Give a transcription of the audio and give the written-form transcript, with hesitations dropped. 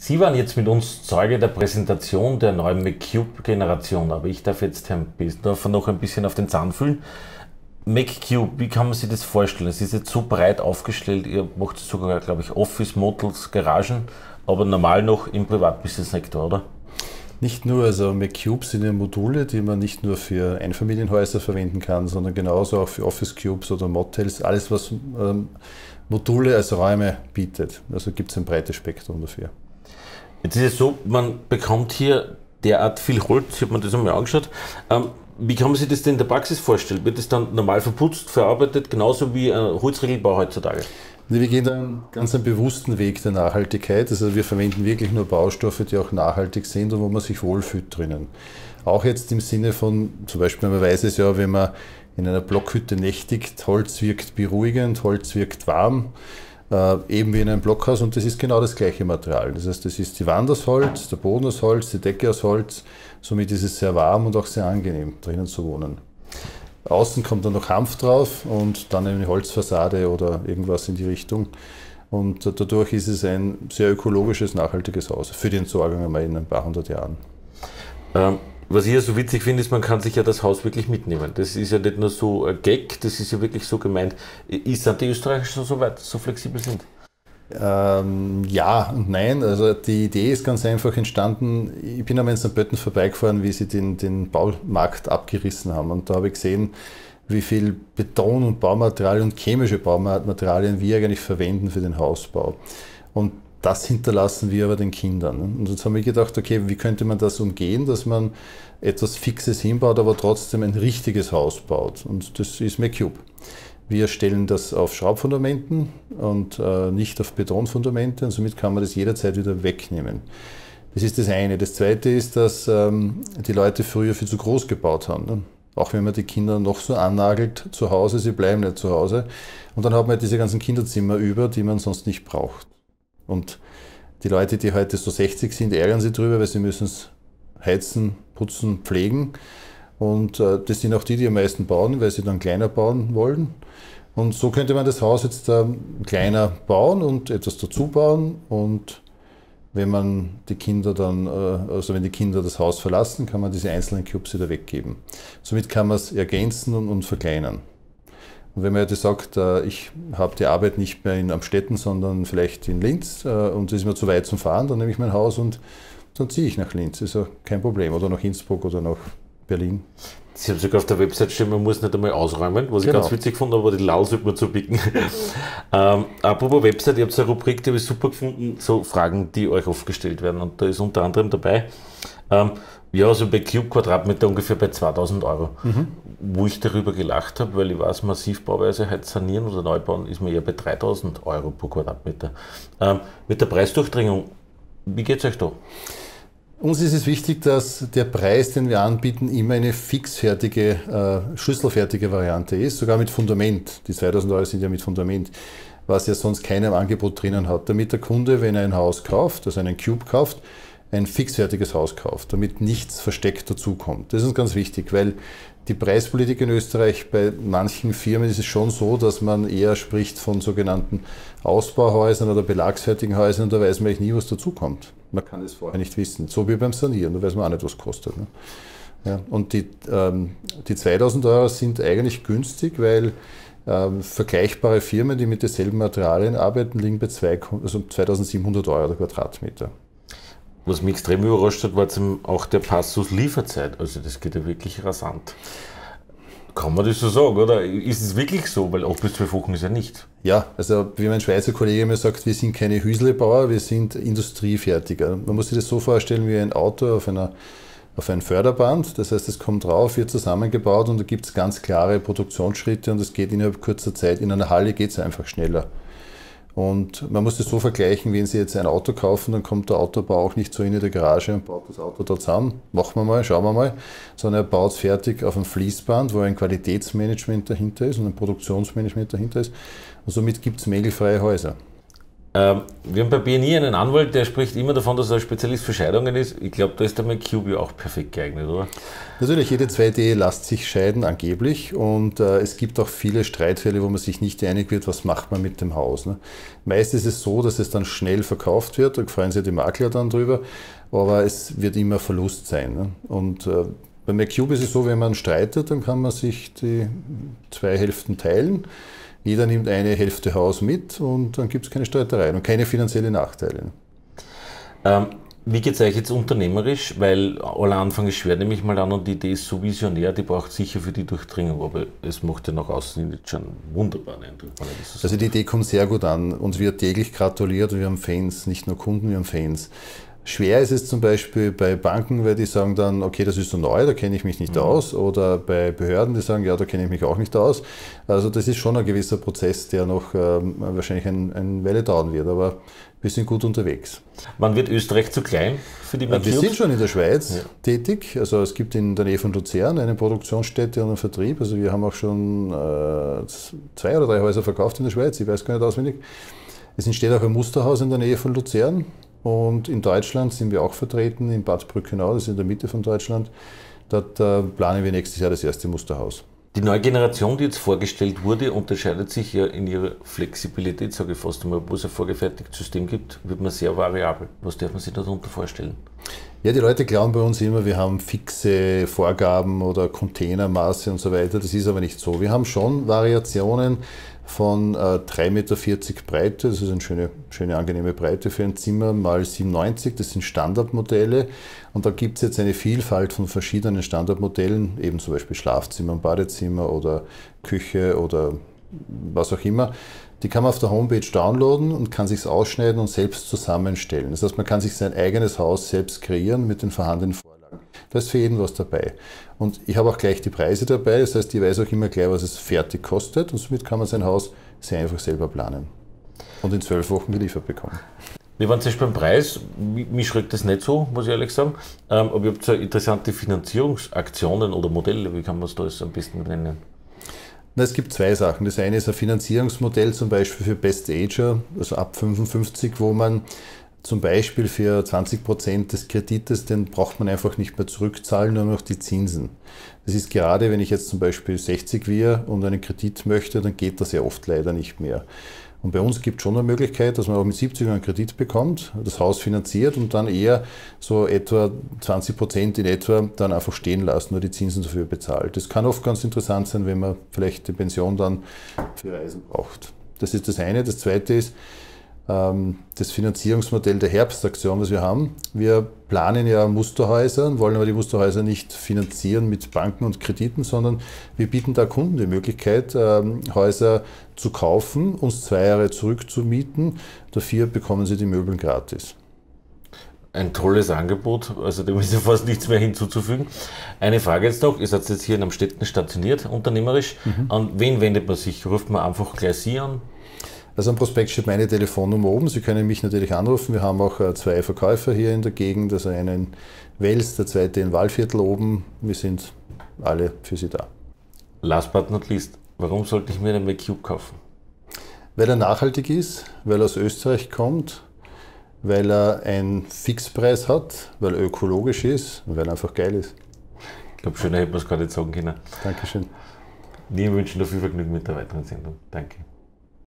Sie waren jetzt mit uns Zeuge der Präsentation der neuen McCube-Generation, aber ich darf jetzt Herrn Besendorfer noch ein bisschen auf den Zahn fühlen. McCube, wie kann man sich das vorstellen? Es ist jetzt so breit aufgestellt, ihr macht sogar, glaube ich, Office, Motels, Garagen, aber normal noch im Privatbusiness-Sektor, oder? Nicht nur, also McCubes sind ja Module, die man nicht nur für Einfamilienhäuser verwenden kann, sondern genauso auch für Office Cubes oder Motels, alles was Module als Räume bietet. Also gibt es ein breites Spektrum dafür. Jetzt ist es so, man bekommt hier derart viel Holz, ich habe mir das einmal angeschaut. Wie kann man sich das denn in der Praxis vorstellen? Wird das dann normal verputzt, verarbeitet, genauso wie ein Holzriegelbau heutzutage? Wir gehen da einen ganz bewussten Weg der Nachhaltigkeit. Also wir verwenden wirklich nur Baustoffe, die auch nachhaltig sind und wo man sich wohlfühlt drinnen. Auch jetzt im Sinne von, zum Beispiel, man weiß es ja, wenn man in einer Blockhütte nächtigt, Holz wirkt beruhigend, Holz wirkt warm. Eben wie in einem Blockhaus, und das ist genau das gleiche Material. Das heißt, das ist die Wand aus Holz, der Boden aus Holz, die Decke aus Holz. Somit ist es sehr warm und auch sehr angenehm, drinnen zu wohnen. Außen kommt dann noch Hanf drauf und dann eine Holzfassade oder irgendwas in die Richtung. Und dadurch ist es ein sehr ökologisches, nachhaltiges Haus für die Entsorgung einmal in ein paar hundert Jahren. Was ich ja so witzig finde, ist, man kann sich ja das Haus wirklich mitnehmen. Das ist ja nicht nur so ein Gag, das ist ja wirklich so gemeint. Sind die Österreicher schon so weit, so flexibel sind? Ja und nein. Also die Idee ist ganz einfach entstanden. Ich bin einmal in St. Pölten vorbeigefahren, wie sie den Baumarkt abgerissen haben. Und da habe ich gesehen, wie viel Beton und Baumaterialien und chemische Baumaterialien wir eigentlich verwenden für den Hausbau. Und das hinterlassen wir aber den Kindern. Und jetzt haben wir gedacht, okay, wie könnte man das umgehen, dass man etwas Fixes hinbaut, aber trotzdem ein richtiges Haus baut. Und das ist McCube. Wir stellen das auf Schraubfundamenten und nicht auf Betonfundamente, und somit kann man das jederzeit wieder wegnehmen. Das ist das eine. Das zweite ist, dass die Leute früher viel zu groß gebaut haben. Ne? Auch wenn man die Kinder noch so annagelt zu Hause, sie bleiben nicht zu Hause. Und dann hat man diese ganzen Kinderzimmer über, die man sonst nicht braucht. Und die Leute, die heute so 60 sind, ärgern sich drüber, weil sie müssen es heizen, putzen, pflegen. Und das sind auch die am meisten bauen, weil sie dann kleiner bauen wollen. Und so könnte man das Haus jetzt kleiner bauen und etwas dazu bauen. Und wenn man die Kinder dann, also wenn die Kinder das Haus verlassen, kann man diese einzelnen Cubes wieder weggeben. Somit kann man es ergänzen und verkleinern. Und wenn man jetzt sagt, ich habe die Arbeit nicht mehr in Amstetten, sondern vielleicht in Linz und es ist mir zu weit zum Fahren, dann nehme ich mein Haus und dann ziehe ich nach Linz. Ist ja kein Problem. Oder nach Innsbruck oder nach Berlin. Sie haben sogar auf der Website stehen, man muss nicht einmal ausräumen, was ich ganz witzig fand, aber die Lau sollte man zubicken. Apropos Website, ihr habt so eine Rubrik, die habe ich super gefunden, so Fragen, die euch oft gestellt werden. Und da ist unter anderem dabei, ja, also bei Cube Quadratmeter ungefähr bei 2000 Euro. Wo ich darüber gelacht habe, weil ich weiß, Massivbauweise halt sanieren oder neu bauen, ist man eher bei 3000 Euro pro Quadratmeter. Mit der Preisdurchdringung, wie geht es euch da? Uns ist es wichtig, dass der Preis, den wir anbieten, immer eine fixfertige, schlüsselfertige Variante ist, sogar mit Fundament. Die 2000 Euro sind ja mit Fundament, was ja sonst keiner im Angebot drinnen hat. Damit der Kunde, wenn er ein Haus kauft, also einen Cube kauft, ein fixfertiges Haus kauft, damit nichts versteckt dazukommt. Das ist uns ganz wichtig, weil die Preispolitik in Österreich, bei manchen Firmen ist es schon so, dass man eher spricht von sogenannten Ausbauhäusern oder belagsfertigen Häusern, und da weiß man eigentlich nie, was dazukommt. Man kann es vorher nicht wissen. So wie beim Sanieren, da weiß man auch nicht, was kostet. Ne? Ja, und die 2000 Euro sind eigentlich günstig, weil vergleichbare Firmen, die mit denselben Materialien arbeiten, liegen bei 2700 Euro der Quadratmeter. Was mich extrem überrascht hat, war auch der Passus Lieferzeit. Also das geht ja wirklich rasant. Kann man das so sagen, oder? Ist es wirklich so? Weil 8 bis 12 Wochen ist ja nicht. Ja, also wie mein Schweizer Kollege mir sagt, wir sind keine Hüslebauer, wir sind Industriefertiger. Man muss sich das so vorstellen wie ein Auto auf ein Förderband. Das heißt, es kommt drauf, wird zusammengebaut und da gibt es ganz klare Produktionsschritte und es geht innerhalb kurzer Zeit. In einer Halle geht es einfach schneller. Und man muss das so vergleichen, wenn Sie jetzt ein Auto kaufen, dann kommt der Autobau auch nicht so in die Garage und baut das Auto da zusammen. Machen wir mal, schauen wir mal. Sondern er baut es fertig auf einem Fließband, wo ein Qualitätsmanagement dahinter ist und ein Produktionsmanagement dahinter ist. Und somit gibt es mägelfreie Häuser. Wir haben bei BNI einen Anwalt, der spricht immer davon, dass er ein Spezialist für Scheidungen ist. Ich glaube, da ist der McCube auch perfekt geeignet, oder? Natürlich, jede zweite Ehe lässt sich scheiden, angeblich. Und es gibt auch viele Streitfälle, wo man sich nicht einig wird, was macht man mit dem Haus. Ne? Meist ist es so, dass es dann schnell verkauft wird, da freuen sich die Makler dann drüber, aber es wird immer Verlust sein. Ne? Und bei McCube ist es so, wenn man streitet, dann kann man sich die zwei Hälften teilen. Jeder nimmt eine Hälfte Haus mit und dann gibt es keine Streitereien und keine finanziellen Nachteile. Wie geht es euch jetzt unternehmerisch? Weil aller Anfang ist schwer, nehme ich mal an, und die Idee ist so visionär, die braucht sicher für die Durchdringung, aber es macht ja nach außen jetzt schon wunderbaren Eindruck. Also die Idee kommt sehr gut an. Uns wird täglich gratuliert und wir haben Fans, nicht nur Kunden, wir haben Fans. Schwer ist es zum Beispiel bei Banken, weil die sagen dann, okay, das ist so neu, da kenne ich mich nicht aus. Oder bei Behörden, die sagen, ja, da kenne ich mich auch nicht aus. Also das ist schon ein gewisser Prozess, der noch wahrscheinlich eine Weile dauern wird, aber wir sind gut unterwegs. Wann wird Österreich zu klein für die McCubes? Wir sind schon in der Schweiz tätig. Also es gibt in der Nähe von Luzern eine Produktionsstätte und einen Vertrieb. Also wir haben auch schon 2 oder 3 Häuser verkauft in der Schweiz, ich weiß gar nicht auswendig. Es entsteht auch ein Musterhaus in der Nähe von Luzern. Und in Deutschland sind wir auch vertreten, in Bad Brückenau, das ist in der Mitte von Deutschland. Dort planen wir nächstes Jahr das erste Musterhaus. Die neue Generation, die jetzt vorgestellt wurde, unterscheidet sich ja in ihrer Flexibilität, sage ich fast einmal. Wo es ein vorgefertigtes System gibt, wird man sehr variabel. Was darf man sich darunter vorstellen? Ja, die Leute glauben bei uns immer, wir haben fixe Vorgaben oder Containermaße und so weiter. Das ist aber nicht so. Wir haben schon Variationen von 3,40 Meter Breite, das ist eine schöne angenehme Breite für ein Zimmer, mal 97, das sind Standardmodelle. Und da gibt es jetzt eine Vielfalt von verschiedenen Standardmodellen, eben zum Beispiel Schlafzimmer, Badezimmer oder Küche oder was auch immer. Die kann man auf der Homepage downloaden und kann sich ausschneiden und selbst zusammenstellen. Das heißt, man kann sich sein eigenes Haus selbst kreieren mit den vorhandenen Vorlagen. Da ist für jeden was dabei. Und ich habe auch gleich die Preise dabei, das heißt, ich weiß auch immer gleich, was es fertig kostet und somit kann man sein Haus sehr einfach selber planen und in 12 Wochen geliefert bekommen. Wir waren zum Beispiel beim Preis, mich schreckt das nicht so, muss ich ehrlich sagen, aber ihr habt so interessante Finanzierungsaktionen oder Modelle, wie kann man es da am besten nennen? Es gibt 2 Sachen. Das eine ist ein Finanzierungsmodell zum Beispiel für Best Ager, also ab 55, wo man zum Beispiel für 20% des Kredites, den braucht man einfach nicht mehr zurückzahlen, nur noch die Zinsen. Das ist gerade, wenn ich jetzt zum Beispiel 60 wäre und einen Kredit möchte, dann geht das ja oft leider nicht mehr. Und bei uns gibt es schon eine Möglichkeit, dass man auch mit 70 einen Kredit bekommt, das Haus finanziert und dann eher so etwa 20% in etwa dann einfach stehen lassen, nur die Zinsen dafür bezahlt. Das kann oft ganz interessant sein, wenn man vielleicht die Pension dann für Reisen braucht. Das ist das eine. Das zweite ist das Finanzierungsmodell der Herbstaktion, was wir haben. Wir planen ja Musterhäuser, wollen aber die Musterhäuser nicht finanzieren mit Banken und Krediten, sondern wir bieten da Kunden die Möglichkeit, Häuser zu kaufen, uns 2 Jahre zurückzumieten. Dafür bekommen sie die Möbel gratis. Ein tolles Angebot, also dem ist ja fast nichts mehr hinzuzufügen. Eine Frage jetzt noch, ihr seid jetzt hier in Amstetten stationiert, unternehmerisch. An wen wendet man sich? Ruft man einfach gleich Sie an? Also am Prospekt steht meine Telefonnummer oben. Sie können mich natürlich anrufen. Wir haben auch 2 Verkäufer hier in der Gegend, also einen in Wels, der zweite in Waldviertel oben. Wir sind alle für Sie da. Last but not least, warum sollte ich mir einen McCube kaufen? Weil er nachhaltig ist, weil er aus Österreich kommt, weil er einen Fixpreis hat, weil er ökologisch ist und weil er einfach geil ist. Ich glaube, schöner hätte man es gar nicht sagen können. Dankeschön. Wir wünschen dir viel Vergnügen mit der weiteren Sendung. Danke.